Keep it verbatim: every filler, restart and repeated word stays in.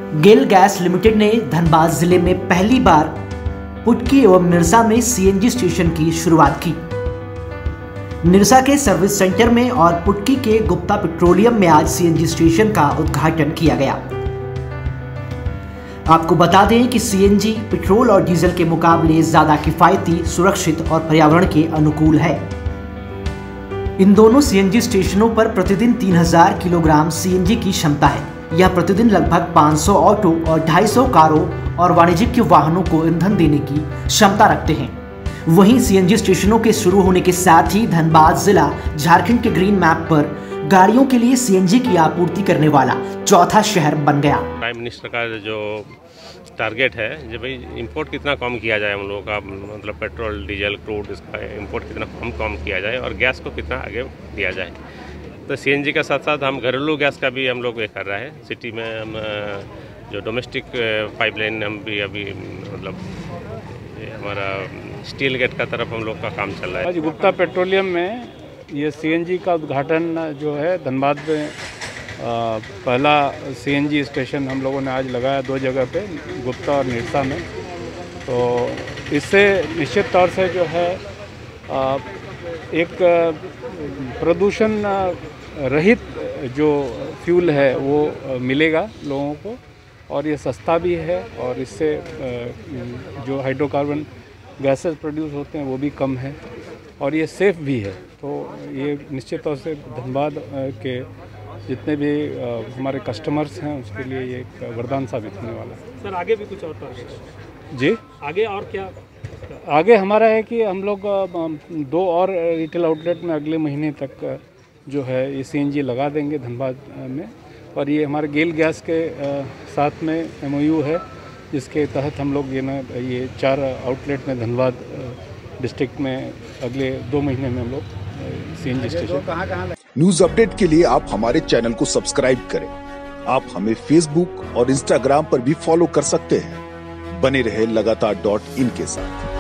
गेल gas limited ने धनबाद जिले में पहली बार पुटकी एवं निरसा में सीएनजी स्टेशन की शुरुआत की। निरसा के सर्विस सेंटर में और पुटकी के गुप्ता पेट्रोलियम में आज सीएनजी स्टेशन का उद्घाटन किया गया। आपको बता दें कि सीएनजी पेट्रोल और डीजल के मुकाबले ज्यादा किफायती, सुरक्षित और पर्यावरण के अनुकूल है। इन दोनों सीएनजी स्टेशनों पर प्रतिदिन तीन हज़ार किलोग्राम सीएनजी की क्षमता है। यह प्रतिदिन लगभग पाँच सौ ऑटो और ढाई सौ कारों और वाणिज्यिक वाहनों को ईंधन देने की क्षमता रखते हैं। वहीं सीएनजी स्टेशनों के शुरू होने के साथ ही धनबाद जिला झारखंड के ग्रीन मैप पर गाड़ियों के लिए सीएनजी की आपूर्ति करने वाला चौथा शहर बन गया। प्राइम मिनिस्टर का जो टारगेट है जो भाई इंपोर्ट कितना कम किया जाए, हम लोगों का मतलब पेट्रोल, डीजल, क्रूड, इसका इंपोर्ट कितना कम कम किया जाए और गैस को कितना आगे दिया जाए। तो सीएनजी के साथ साथ हम घरेलू गैस का भी हम लोग ये कर रहे हैं। सिटी में हम जो डोमेस्टिक पाइपलाइन हम भी अभी मतलब हमारा स्टील गेट का तरफ हम लोग का काम चल रहा है। आज गुप्ता पेट्रोलियम में ये सीएनजी का उद्घाटन जो है धनबाद में आ, पहला सीएनजी स्टेशन हम लोगों ने आज लगाया दो जगह पे, गुप्ता और निरसा में। तो इससे निश्चित तौर से जो है आ, एक प्रदूषण रहित जो फ्यूल है वो मिलेगा लोगों को और ये सस्ता भी है और इससे जो हाइड्रोकार्बन गैसेस प्रोड्यूस होते हैं वो भी कम है और ये सेफ़ भी है। तो ये निश्चित तौर से धनबाद के जितने भी हमारे कस्टमर्स हैं उसके लिए ये एक वरदान साबित होने वाला है। सर आगे भी कुछ और टारगेट? जी आगे और क्या? आगे हमारा है कि हम लोग दो और रिटेल आउटलेट में अगले महीने तक जो है ये सीएनजी लगा देंगे धनबाद में। और ये हमारे गेल गैस के साथ में एमओयू है जिसके तहत हम लोग ये ना ये चार आउटलेट में धनबाद डिस्ट्रिक्ट में अगले दो महीने में हम लोग सीएनजी स्टेशन। न्यूज अपडेट के लिए आप हमारे चैनल को सब्सक्राइब करें। आप हमें फेसबुक और इंस्टाग्राम पर भी फॉलो कर सकते हैं। बने रहे लगातार डॉट इन के साथ।